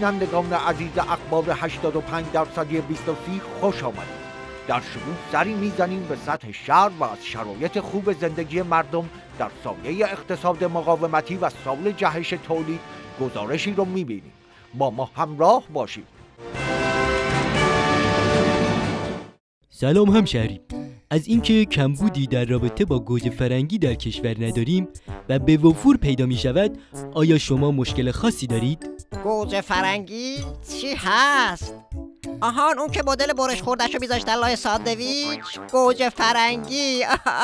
بینندگان عزیز اخبار 85% 2030 خوش آمدید. در شروع سری میزنیم به سطح شهر و از شرایط خوب زندگی مردم در سایه اقتصاد مقاومتی و سال جهش تولید گزارشی رو میبینیم. با ما همراه باشید. سلام همشهری. از اینکه کمبودی در رابطه با گوجه فرنگی در کشور نداریم و به وفور پیدا می شود، آیا شما مشکل خاصی دارید؟ گوجه فرنگی؟ چی هست؟ آهان اون که مدل برش خوردشو میذاشتن لای ساندویچ؟ گوجه فرنگی.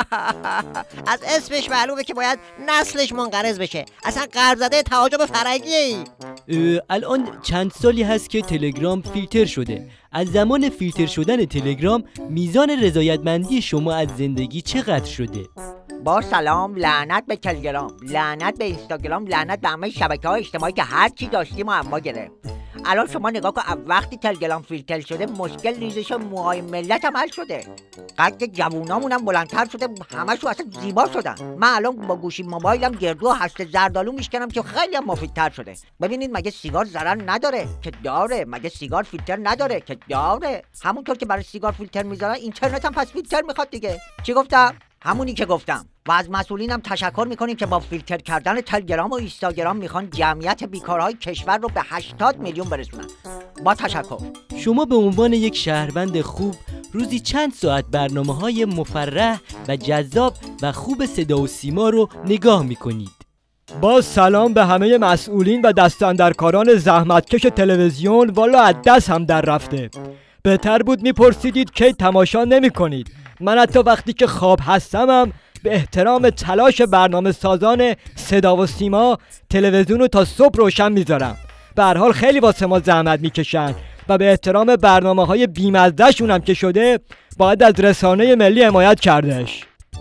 از اسمش معلومه که باید نسلش منقرض بشه. اصلا غرب زده تهاجم فرنگی. الان چند سالی هست که تلگرام فیلتر شده. از زمان فیلتر شدن تلگرام میزان رضایتمندی شما از زندگی چقدر شده؟ با سلام، لعنت به تلگرام، لعنت به اینستاگرام، لعنت به همه شبکه‌های اجتماعی که هر چی داشتیم و اما گرفت. الان شما نگاه کن، وقتی تلگرام فیلتر شده مشکل ریزش موهای ملت هم حل شده. قد جوونامون هم بلندتر شده، همشون اصلا زیبا شدن. من الان با گوشی موبایلم گردو و هشت زردالو میشکنم که خیلی هم مفیدتر شده. ببینید مگه سیگار ضرر نداره؟ که داره. مگه سیگار فیلتر نداره؟ که داره. همونطور که برای سیگار فیلتر میذارن اینترنت هم پس فیلتر میخواد دیگه. چی گفتم؟ همونی که گفتم. و از مسئولینم تشکر میکنیم که با فیلتر کردن تلگرام و اینستاگرام میخوان جمعیت بیکارهای کشور رو به 80 میلیون برسونن. با تشکر. شما به عنوان یک شهروند خوب روزی چند ساعت برنامه‌های مفرح و جذاب و خوب صدا و سیما رو نگاه میکنید؟ با سلام به همه مسئولین و دستاندرکاران زحمتکش تلویزیون. والا از دست هم در رفته. بهتر بود میپرسیدید که تماشا نمیکنید. من حتی وقتی که خواب هستمم به احترام تلاش برنامه سازان صدا و سیما تلویزیون رو تا صبح روشن میذارم. به هر حال خیلی واسه ما زحمت میکشن و به احترام برنامه‌های بی‌مزه‌شون هم که شده باید از رسانه ملی حمایت کردش.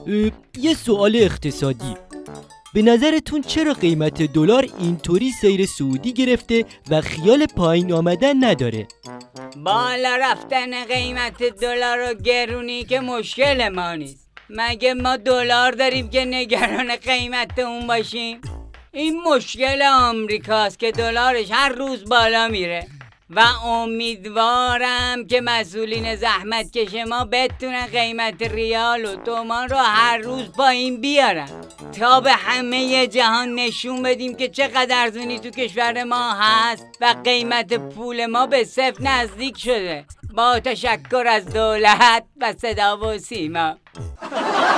یه سوال اقتصادی، به نظرتون چرا قیمت دلار اینطوری سیر صعودی گرفته و خیال پایین آمدن نداره؟ بالا رفتن قیمت دلار و گرونی که مشکل ما نیست. مگه ما دلار داریم که نگران قیمت اون باشیم؟ این مشکل آمریکاست که دلارش هر روز بالا میره و امیدوارم که مسئولین زحمت کش ما بتونن قیمت ریال و تومان رو هر روز پایین بیارن تا به همه جهان نشون بدیم که چقدر ارزونی تو کشور ما هست و قیمت پول ما به صفر نزدیک شده. با تشکر از دولت و صدا و سیما.